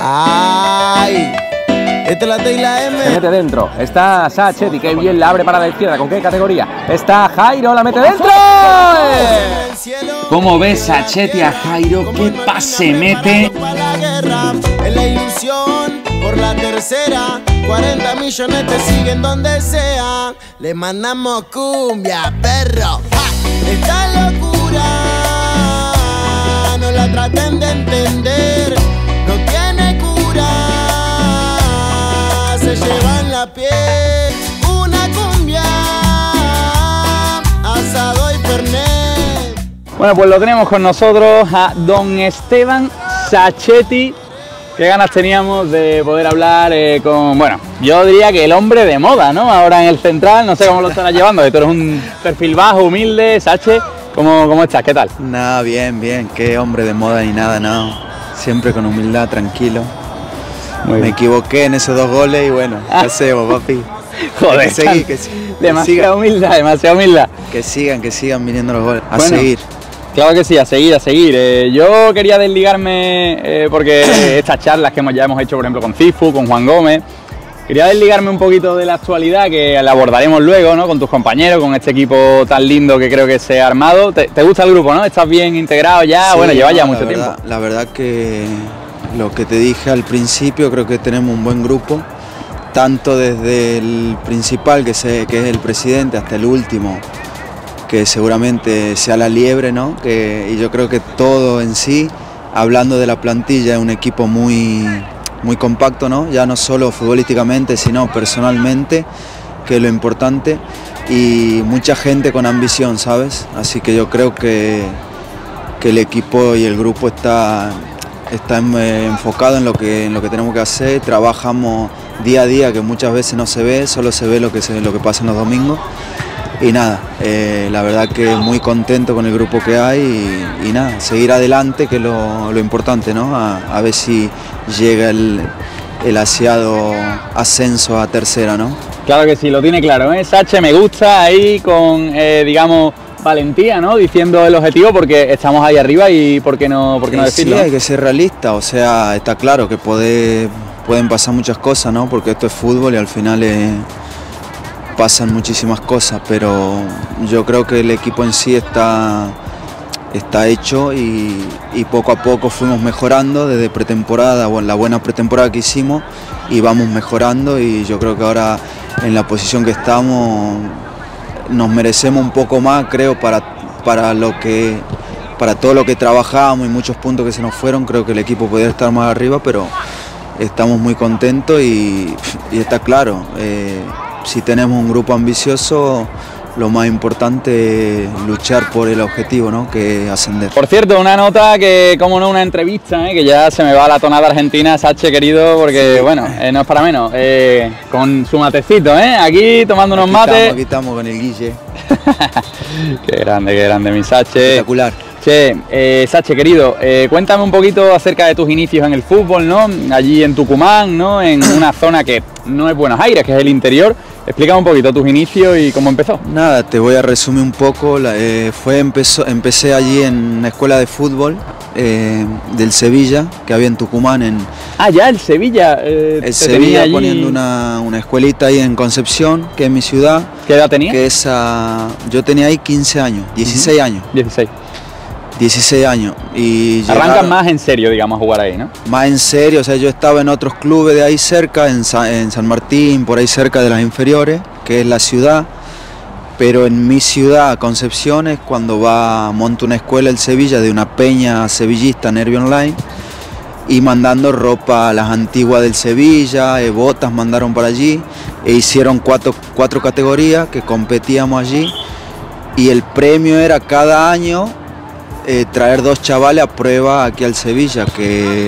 ¡Ay! Esta es la T y la M. Se mete dentro. Está Sacchetti, que bien la abre para la izquierda. ¿Con qué categoría? Está Jairo, la mete dentro. ¿Cómo ves Sacchetti a Jairo? ¿Qué pase mete? En la ilusión por la tercera. 40 millones te siguen donde sea. Le mandamos cumbia, perro. ¡Ja! Esta locura no la traten de entender. No tiene cura. Se llevan la piel. Una cumbia, asado y fernet. Bueno, pues lo tenemos con nosotros a don Esteban Sacchetti. Qué ganas teníamos de poder hablar con, bueno, yo diría que el hombre de moda, ¿no? Ahora en el Central, no sé cómo lo estarás llevando, que tú eres un perfil bajo, humilde. Sache, ¿cómo estás? ¿Qué tal? Nada, bien, bien, qué hombre de moda ni nada, no. Siempre con humildad, tranquilo. Me equivoqué en esos 2 goles y bueno, ¿qué hacemos, papi? Joder, demasiada humildad, demasiada humildad. Que sigan viniendo los goles, a seguir. Claro que sí, a seguir. Yo quería desligarme, porque estas charlas que ya hemos hecho, por ejemplo, con Cifu, con Juan Gómez, quería desligarme un poquito de la actualidad, que la abordaremos luego, ¿no? Con tus compañeros, con este equipo tan lindo que creo que se ha armado. ¿Te gusta el grupo, no? ¿Estás bien integrado ya? Sí, bueno, lleva ya mucho tiempo. La verdad que lo que te dije al principio, creo que tenemos un buen grupo, tanto desde el principal, que es el presidente, hasta el último, que seguramente sea la liebre, ¿no? Y yo creo que todo en sí, hablando de la plantilla, es un equipo muy compacto, ¿no? Ya no solo futbolísticamente, sino personalmente, que es lo importante, y mucha gente con ambición, ¿sabes? Así que yo creo que el equipo y el grupo está enfocado en lo que tenemos que hacer. Trabajamos día a día, que muchas veces no se ve, solo se ve lo que pasa en los domingos. Y nada, la verdad que muy contento con el grupo que hay y nada, seguir adelante, que es lo importante, ¿no? A ver si llega el ansiado ascenso a tercera, ¿no? Claro que sí, lo tiene claro, ¿eh? Sache, me gusta ahí con, digamos, valentía, ¿no? Diciendo el objetivo, porque estamos ahí arriba y ¿por qué no decirlo? Sí, hay que ser realista, o sea, está claro que pueden pasar muchas cosas, ¿no? Porque esto es fútbol y al final pasan muchísimas cosas, pero yo creo que el equipo en sí está hecho y poco a poco fuimos mejorando desde pretemporada, o en la buena pretemporada que hicimos, y vamos mejorando, y yo creo que ahora en la posición que estamos nos merecemos un poco más, creo, para todo lo que trabajamos y muchos puntos que se nos fueron. Creo que el equipo podría estar más arriba, pero estamos muy contentos y está claro. Si tenemos un grupo ambicioso, lo más importante es luchar por el objetivo, ¿no? Que es ascender. Por cierto, una nota que, como no, una entrevista, que ya se me va la tonada argentina, Sache querido, porque sí, bueno, no es para menos, con su matecito, aquí tomando unos mates. Aquí estamos con el Guille. Qué grande, mi Sache. Espectacular. Che, Sache querido, cuéntame un poquito acerca de tus inicios en el fútbol, ¿no? Allí en Tucumán, ¿no? En una zona que no es Buenos Aires, que es el interior. Explícame un poquito tus inicios y cómo empezó. Nada, te voy a resumir un poco. Empecé allí en una escuela de fútbol del Sevilla, que había en Tucumán. Ya, el Sevilla. El Sevilla allí poniendo una escuelita ahí en Concepción, que es mi ciudad. ¿Qué edad tenías? Yo tenía ahí 15 años, 16 años. 16 años. Y arrancan más en serio, digamos, a jugar ahí, ¿no? Más en serio, o sea, yo estaba en otros clubes de ahí cerca, en San Martín, por ahí cerca de las inferiores, que es la ciudad, pero en mi ciudad, Concepción, es cuando monta una escuela el Sevilla, de una peña sevillista, Nervio Online, y mandando ropa a las antiguas del Sevilla, botas mandaron para allí, e hicieron cuatro categorías que competíamos allí, y el premio era cada año traer 2 chavales a prueba aquí al Sevilla, que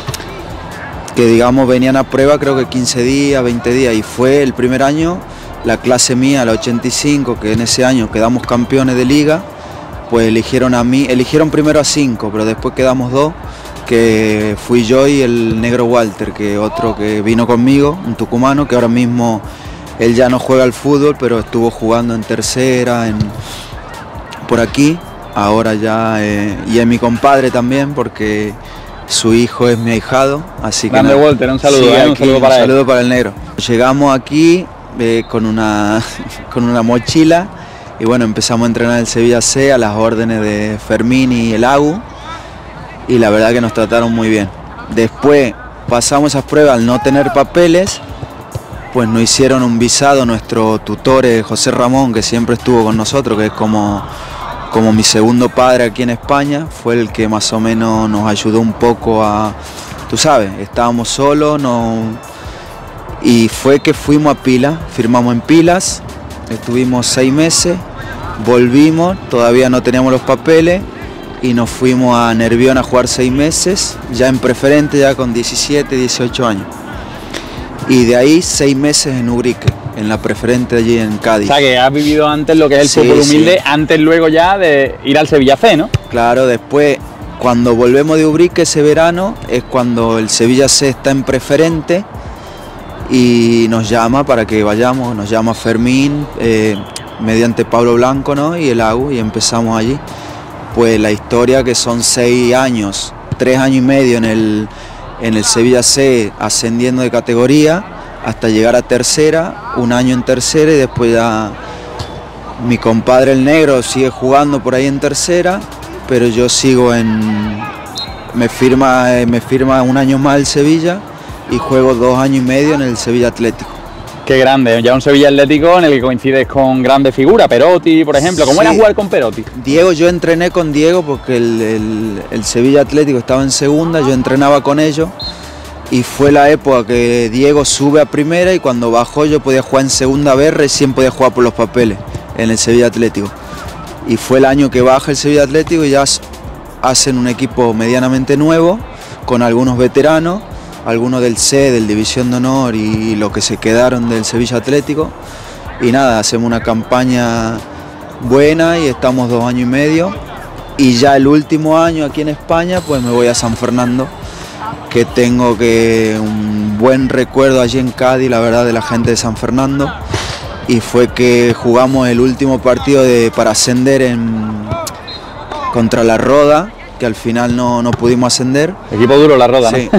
digamos venían a prueba creo que 15 días, 20 días, y fue el primer año, la clase mía, la 85, que en ese año quedamos campeones de liga, pues eligieron primero a 5, pero después quedamos 2, que fui yo y el negro Walter, que otro que vino conmigo, un tucumano, que ahora mismo él ya no juega al fútbol, pero estuvo jugando en tercera, por aquí. Ahora ya, y es mi compadre también, porque su hijo es mi ahijado, así que Grande nada. Walter, un saludo, Sí, un aquí, saludo para él. Un saludo para el negro. Llegamos aquí con una mochila y bueno, empezamos a entrenar el Sevilla C a las órdenes de Fermín y el Agu, y la verdad que nos trataron muy bien. Después pasamos esas pruebas al no tener papeles, pues nos hicieron un visado nuestro tutor José Ramón, que siempre estuvo con nosotros, que es como mi segundo padre aquí en España. Fue el que más o menos nos ayudó un poco a, tú sabes, estábamos solos, y fue que fuimos a Pilas, firmamos en Pilas, estuvimos 6 meses, volvimos, todavía no teníamos los papeles y nos fuimos a Nervión a jugar 6 meses, ya en preferente, ya con 17, 18 años. Y de ahí 6 meses en Ubrique, en la preferente allí en Cádiz. O sea, que has vivido antes lo que es el fútbol humilde, sí. Antes luego ya de ir al Sevilla C, ¿no? Claro, después, cuando volvemos de Ubrique ese verano, es cuando el Sevilla C está en preferente y nos llama para que vayamos, nos llama Fermín, mediante Pablo Blanco, ¿no? Y el Agu, y empezamos allí. Pues la historia, que son 6 años, 3 años y medio en el Sevilla C, ascendiendo de categoría hasta llegar a tercera, 1 año en tercera, y después ya mi compadre el negro sigue jugando por ahí en tercera, pero yo sigo me firma 1 año más el Sevilla y juego 2 años y medio en el Sevilla Atlético. Qué grande, ya un Sevilla Atlético en el que coincides con grandes figuras, Perotti, por ejemplo. ¿Cómo era jugar con Perotti? Diego, yo entrené con Diego porque el Sevilla Atlético estaba en segunda, yo entrenaba con ellos, y fue la época que Diego sube a primera, y cuando bajó yo podía jugar en segunda B, recién podía jugar por los papeles en el Sevilla Atlético. Y fue el año que baja el Sevilla Atlético y ya hacen un equipo medianamente nuevo, con algunos veteranos, algunos del C, del División de Honor, y los que se quedaron del Sevilla Atlético. Y nada, hacemos una campaña buena y estamos 2 años y medio. Y ya el último año aquí en España, pues me voy a San Fernando, que tengo un buen recuerdo allí en Cádiz, la verdad, de la gente de San Fernando. Y fue que jugamos el último partido para ascender contra la Roda, que al final no pudimos ascender. Equipo duro la Roda, sí. ¿no?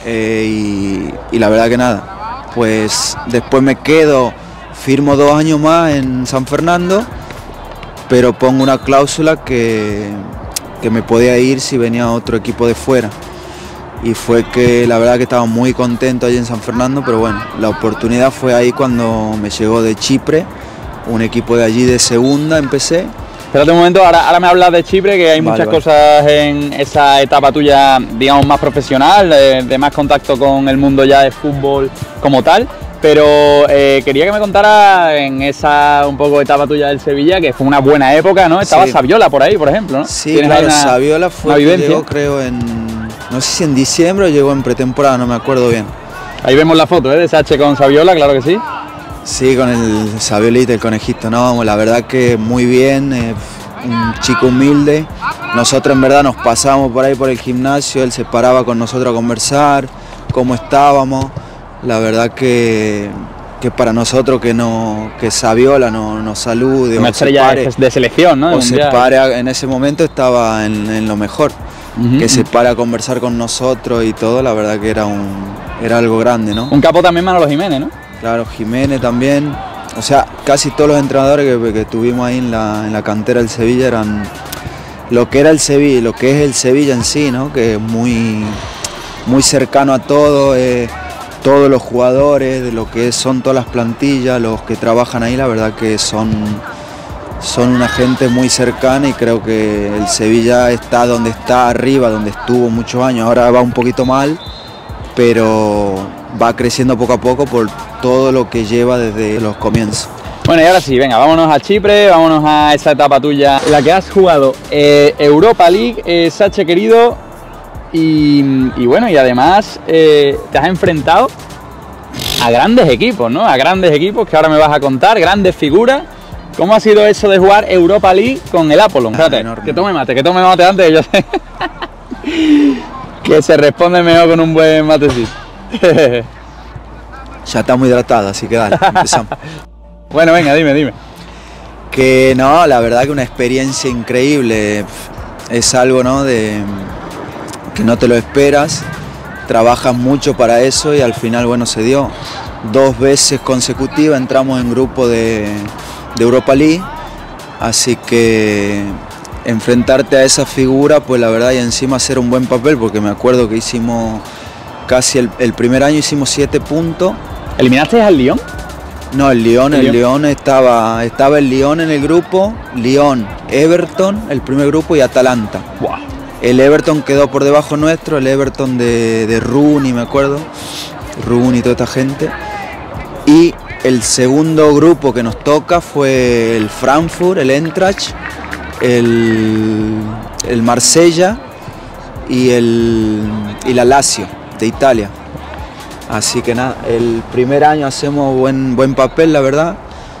Y la verdad que nada, pues después me quedo, firmo 2 años más en San Fernando, pero pongo una cláusula que me podía ir si venía otro equipo de fuera. Y fue que la verdad que estaba muy contento allí en San Fernando, pero bueno, la oportunidad fue ahí cuando me llegó de Chipre, un equipo de allí de segunda, empecé. Espérate un momento, ahora me hablas de Chipre, que hay muchas cosas en esa etapa tuya, digamos, más profesional, de más contacto con el mundo ya de fútbol como tal, pero quería que me contaras en esa un poco etapa tuya del Sevilla, que fue una buena época, ¿no? Estaba Saviola por ahí, por ejemplo, ¿no? Sí, claro, Saviola fue que llegó, creo, no sé si en diciembre o llegó en pretemporada, no me acuerdo bien. Ahí vemos la foto, de Sache con Saviola, claro que sí. Sí, con el Saviolita, el conejito, no, la verdad que muy bien, un chico humilde. Nosotros en verdad nos pasábamos por ahí por el gimnasio, él se paraba con nosotros a conversar, cómo estábamos. La verdad que para nosotros que Saviola nos salude, una estrella de selección, ¿no? O se pare, en ese momento estaba en lo mejor, que se para a conversar con nosotros y todo, la verdad que era algo grande, ¿no? Un capo también Manolo Jiménez, ¿no? Claro, Jiménez también, o sea, casi todos los entrenadores que tuvimos ahí en la cantera del Sevilla eran lo que era el Sevilla, lo que es el Sevilla en sí, ¿no? Que es muy cercano a todo, todos los jugadores, de lo que son todas las plantillas, los que trabajan ahí, la verdad que son una gente muy cercana, y creo que el Sevilla está donde está arriba, donde estuvo muchos años. Ahora va un poquito mal, pero va creciendo poco a poco por todo lo que lleva desde los comienzos. Bueno, y ahora sí, venga, vámonos a Chipre, vámonos a esa etapa tuya, la que has jugado Europa League, Sache querido, y bueno, y además te has enfrentado a grandes equipos, ¿no? A grandes equipos que ahora me vas a contar, grandes figuras. ¿Cómo ha sido eso de jugar Europa League con el Apollon? Espérate, que tome mate antes, que yo sé que se responde mejor con un buen matecito. Ya está muy hidratado, así que dale, empezamos. Bueno, venga, dime. Que no, la verdad que una experiencia increíble. Es algo, ¿no? no te lo esperas, trabajas mucho para eso y al final, bueno, se dio. 2 veces consecutivas entramos en grupo de Europa League, así que enfrentarte a esa figura, pues la verdad, y encima hacer un buen papel, porque me acuerdo que hicimos casi el primer año hicimos 7 puntos. ¿Eliminaste al Lyon? No, el Lyon estaba el Lyon en el grupo, Lyon, Everton, el primer grupo, y Atalanta. Wow. El Everton quedó por debajo nuestro, el Everton de Rooney, me acuerdo, Rooney y toda esta gente. Y el segundo grupo que nos toca fue el Frankfurt, el Eintracht, el Marsella y la Lazio de Italia. Así que nada, el primer año hacemos buen papel, la verdad,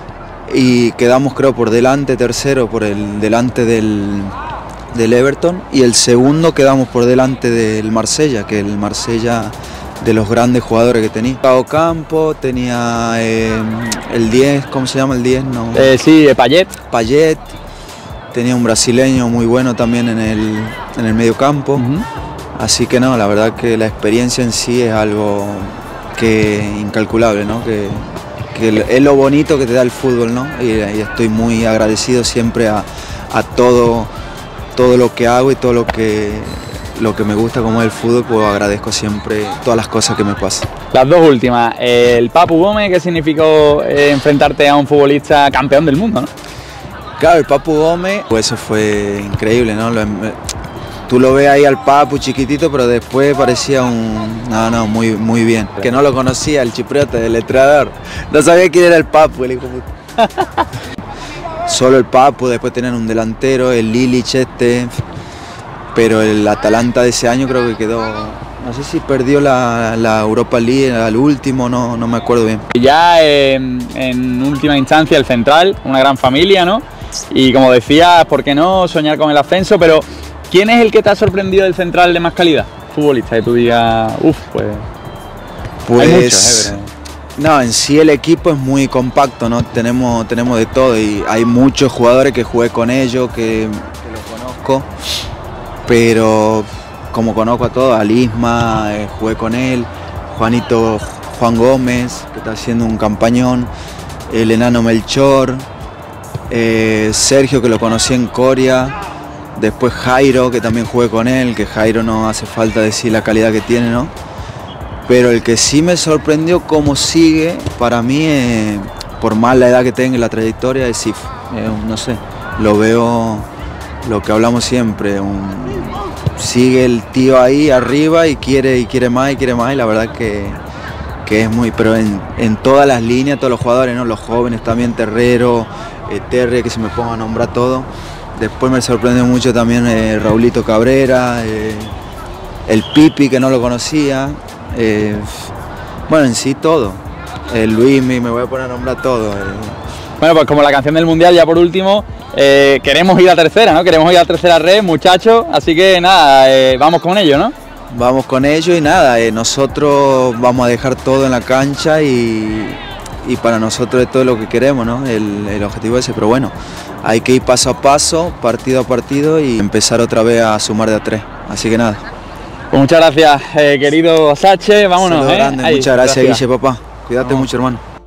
y quedamos, creo, por delante, tercero, delante del Everton, y el segundo quedamos por delante del Marsella, que el Marsella, de los grandes jugadores que tenía. Campo, tenía el 10, ¿cómo se llama el 10? No. Sí, Payet. Payet, tenía un brasileño muy bueno también en el medio campo. Así que no, la verdad que la experiencia en sí es algo incalculable, ¿no? Que es lo bonito que te da el fútbol, ¿no? Y estoy muy agradecido siempre a todo lo que hago y todo lo que me gusta como es el fútbol, pues agradezco siempre todas las cosas que me pasan. Las dos últimas, el Papu Gómez, ¿qué significó enfrentarte a un futbolista campeón del mundo, ¿no? Claro, el Papu Gómez, pues eso fue increíble, ¿no? Tú lo ves ahí al Papu chiquitito, pero después parecía muy bien. Que no lo conocía, el chipriota, el entrenador. No sabía quién era el Papu, el hijo puta. Solo el Papu, después tenían un delantero, el Lilic pero el Atalanta de ese año creo que quedó, no sé si perdió la Europa League al último, no me acuerdo bien. Ya en última instancia el Central, una gran familia, ¿no? Y como decías, ¿por qué no soñar con el ascenso? Pero ¿quién es el que te ha sorprendido del Central de más calidad? Futbolista, que tú digas, pues hay muchos, No, en sí el equipo es muy compacto, ¿no? Tenemos de todo y hay muchos jugadores que jugué con ellos, que los conozco, pero como conozco a todos, al Isma, jugué con él, Juan Gómez, que está haciendo un campañón, el enano Melchor, Sergio, que lo conocí en Coria, después Jairo, que también jugué con él, que Jairo no hace falta decir la calidad que tiene, ¿no? Pero el que sí me sorprendió cómo sigue, para mí, por más la edad que tenga y la trayectoria, es Sif. No sé, lo veo, lo que hablamos siempre, sigue el tío ahí arriba y quiere más, y la verdad que es muy, pero en todas las líneas, todos los jugadores, ¿no? Los jóvenes también, Terrero, Terre, que se me ponga a nombrar todo. Después me sorprendió mucho también Raulito Cabrera, el Pipi, que no lo conocía. Bueno, en sí todo. Luismi, me voy a poner a nombrar todo. Bueno, pues como la canción del Mundial, ya por último, queremos ir a tercera, ¿no? Queremos ir a tercera red, muchachos, así que nada, vamos con ello, ¿no? Vamos con ello y nada, nosotros vamos a dejar todo en la cancha y para nosotros es todo lo que queremos, ¿no? El objetivo ese, pero bueno, hay que ir paso a paso, partido a partido y empezar otra vez a sumar de a 3, así que nada. Pues muchas gracias, querido Sache, vámonos. Grande, muchas gracias, Guille, papá. Cuídate mucho, hermano.